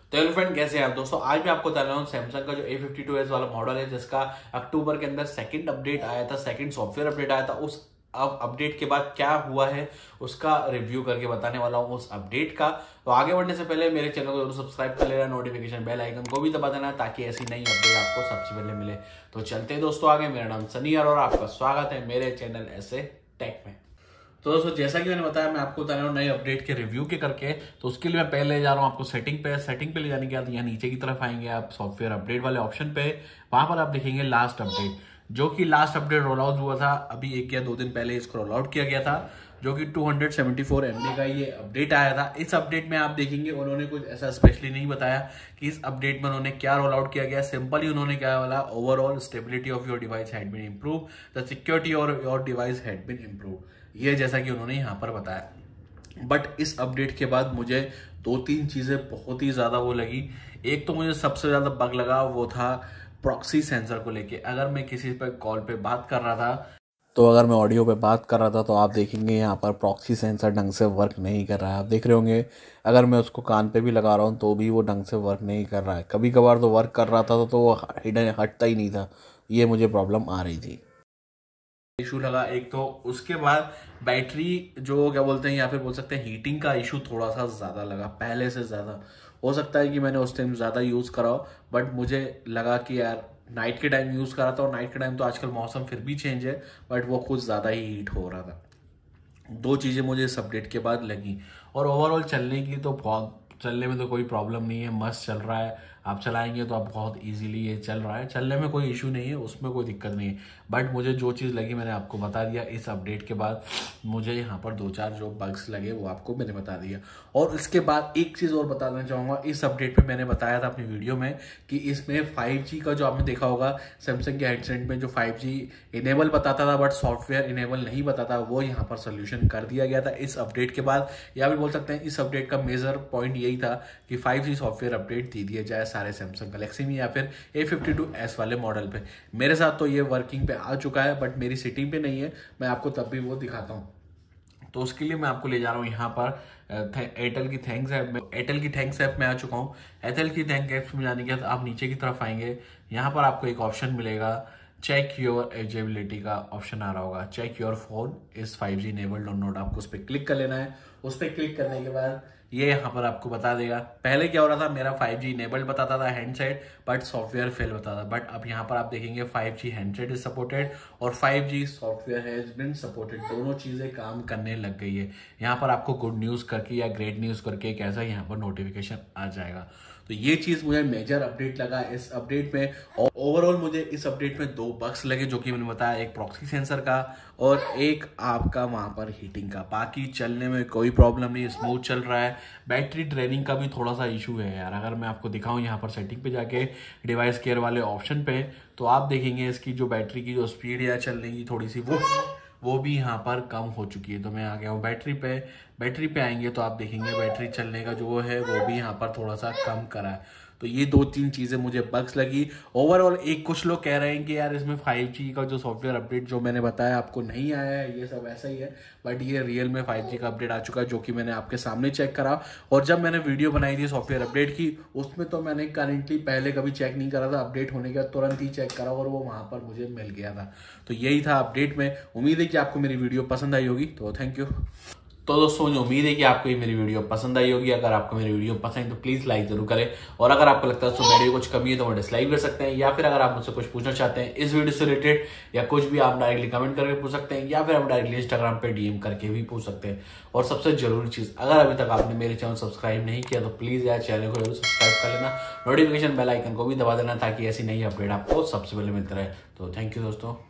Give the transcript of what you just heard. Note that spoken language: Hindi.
तो हेलो फ्रेंड, कैसे हैं आप दोस्तों। आज मैं आपको बता रहा हूँ सैमसंग का जो A52s वाला मॉडल है, जिसका अक्टूबर के अंदर सेकंड अपडेट आया था, सेकंड सॉफ्टवेयर अपडेट आया था। उस अब अपडेट के बाद क्या हुआ है उसका रिव्यू करके बताने वाला हूँ उस अपडेट का। तो आगे बढ़ने से पहले मेरे चैनल को जरूर सब्सक्राइब कर लेना, नोटिफिकेशन बेल आइकन को भी दबा देना ताकि ऐसी नई अपडेट आपको सबसे पहले मिले। तो चलते हैं दोस्तों आगे। मेरा नाम सनी है और आपका स्वागत है मेरे चैनल ऐसे टेक में। तो दोस्तों जैसा कि मैंने बताया, मैं आपको बता रहा हूँ नए अपडेट के रिव्यू के करके। तो उसके लिए मैं पहले जा रहा हूँ आपको सेटिंग पे ले जाने के बाद यहाँ नीचे की तरफ आएंगे आप सॉफ्टवेयर अपडेट वाले ऑप्शन पे। वहां पर आप देखेंगे लास्ट अपडेट, जो कि लास्ट अपडेट रोल आउट हुआ था अभी 1 या 2 दिन पहले इसको रोल आउट किया गया था, जो कि 274 MB का ये अपडेट आया था। इस अपडेट में आप देखेंगे उन्होंने कुछ ऐसा स्पेशली नहीं बताया कि इस अपडेट में उन्होंने क्या रोल आउट किया गया। सिंपली उन्होंने क्या बोला, overall stability of your device had been improve, the security of your device had been improve, ये जैसा कि उन्होंने यहाँ पर बताया। बट इस अपडेट के बाद मुझे 2-3 चीजें बहुत ही ज्यादा वो लगी। एक तो मुझे सबसे ज्यादा बग लगा वो था प्रॉक्सी सेंसर को लेके। अगर मैं किसी पर कॉल पे बात कर रहा था, तो अगर मैं ऑडियो पे बात कर रहा था तो आप देखेंगे यहाँ पर प्रॉक्सी सेंसर ढंग से वर्क नहीं कर रहा है। आप देख रहे होंगे अगर मैं उसको कान पे भी लगा रहा हूँ तो भी वो ढंग से वर्क नहीं कर रहा है। कभी कभार तो वर्क कर रहा था तो वो हटता ही नहीं था। ये मुझे प्रॉब्लम आ रही थी, इशू लगा एक। तो उसके बाद बैटरी जो क्या बोलते हैं या फिर बोल सकते हैं हीटिंग का इशू थोड़ा सा ज्यादा लगा, पहले से ज्यादा। हो सकता है कि मैंने उस टाइम ज्यादा यूज करा हो, बट मुझे लगा कि यार नाइट के टाइम यूज करा था, और नाइट के टाइम तो आजकल मौसम फिर भी चेंज है, बट वो कुछ ज्यादा ही हीट हो रहा था। 2 चीजें मुझे इस अपडेट के बाद लगी। और ओवरऑल चलने की तो बहुत, चलने में तो कोई प्रॉब्लम नहीं है, मस्त चल रहा है। आप चलाएंगे तो आप बहुत इजीली ये चल रहा है, चलने में कोई इशू नहीं है, उसमें कोई दिक्कत नहीं है। बट मुझे जो चीज़ लगी मैंने आपको बता दिया। इस अपडेट के बाद मुझे यहाँ पर 2-4 जो बग्स लगे वो आपको मैंने बता दिया। और इसके बाद एक चीज़ और बताना चाहूँगा, इस अपडेट पे मैंने बताया था अपनी वीडियो में कि इसमें 5G का जो आपने देखा होगा सैमसंग के हेडसेट में जो 5G इनेबल बताता था बट सॉफ्टवेयर इनेबल नहीं बताता, वो यहाँ पर सोल्यूशन कर दिया गया था इस अपडेट के बाद। या फिर बोल सकते हैं इस अपडेट का मेजर पॉइंट यही था कि 5G सॉफ्टवेयर अपडेट दे दिया जाए सारे सैमसंग गैलेक्सी में या फिर A52s वाले मॉडल पे। मेरे साथ तो ये वर्किंग पे आ चुका है, बट मेरी सिटिंग पे नहीं है। मैं आपको तब भी वो दिखाता हूँ। तो उसके लिए मैं आपको ले जा रहा हूँ यहाँ पर एयरटेल की थैंक्स ऐप में। एयरटेल की थैंक्स ऐप में आ चुका हूँ। एयरटेल की थैंक ऐप में जाने के बाद आप नीचे की तरफ आएंगे, यहाँ पर आपको एक ऑप्शन मिलेगा, चेक योर एलिजिबिलिटी का ऑप्शन आ रहा होगा। Check your phone is 5G enabled और नॉट, आपको उस पर क्लिक कर लेना है। उस पर क्लिक करने के बाद ये यहाँ पर आपको बता देगा। पहले क्या हो रहा था, मेरा 5G इनेबल्ड बताता था हैंडसेट, बट सॉफ्टवेयर फेल बताता था। बट अब यहाँ पर आप देखेंगे 5G हैंडसेट इज सपोर्टेड और 5G software has been supported, दोनों चीजें काम करने लग गई है। यहाँ पर आपको गुड न्यूज करके या ग्रेट न्यूज करके एक ऐसा यहाँ पर नोटिफिकेशन आ जाएगा। तो ये चीज मुझे मेजर अपडेट लगा इस अपडेट में। और ओवरऑल मुझे इस अपडेट में 2 बग्स लगे, जो कि मैंने बताया, एक प्रॉक्सी सेंसर का और एक आपका वहां पर हीटिंग का। बाकी चलने में कोई प्रॉब्लम नहीं, स्मूथ चल रहा है। बैटरी ड्रेनिंग का भी थोड़ा सा इशू है यार। अगर मैं आपको दिखाऊं यहाँ पर सेटिंग पे जाके डिवाइस केयर वाले ऑप्शन पे, तो आप देखेंगे इसकी जो बैटरी की जो स्पीड है चलने की थोड़ी सी वो भी यहाँ पर कम हो चुकी है। तो मैं आ गया हूँ बैटरी पे आएंगे तो आप देखेंगे बैटरी चलने का जो है वो भी यहाँ पर थोड़ा सा कम करा है। तो ये 2-3 चीजें मुझे बग्स लगी। ओवरऑल एक कुछ लोग कह रहे हैं कि यार इसमें 5G का जो सॉफ्टवेयर अपडेट जो मैंने बताया आपको नहीं आया है, ये सब ऐसा ही है। बट ये रियल में 5G का अपडेट आ चुका है, जो कि मैंने आपके सामने चेक करा। और जब मैंने वीडियो बनाई थी सॉफ्टवेयर अपडेट की, उसमें तो मैंने करेंटली पहले कभी चेक नहीं करा था, अपडेट होने के बाद तुरंत ही चेक करा और वो वहां पर मुझे मिल गया था। तो यही था अपडेट में। उम्मीद है कि आपको मेरी वीडियो पसंद आई होगी, तो थैंक यू। तो दोस्तों मुझे उम्मीद है कि आपको ये मेरी वीडियो पसंद आई होगी। अगर आपको मेरी वीडियो पसंद है तो प्लीज लाइक जरूर करें, और अगर आपको लगता है तो वीडियो कुछ कमी है तो वो डिसलाइक कर सकते हैं, या फिर अगर आप मुझसे कुछ पूछना चाहते हैं इस वीडियो से रिलेटेड या कुछ भी, आप डायरेक्टली कमेंट करके पूछ सकते हैं, या फिर आप डायरेक्टली इंस्टाग्राम पे DM करके भी पूछ सकते हैं। और सबसे जरूरी चीज, अगर अभी तक आपने मेरे चैनल सब्सक्राइब नहीं किया तो प्लीज यार चैनल को जरूर सब्सक्राइब कर लेना, नोटिफिकेशन बेल आइकन को भी दबा देना ताकि ऐसी नई अपडेट आपको सबसे पहले मिलती रहे। तो थैंक यू दोस्तों।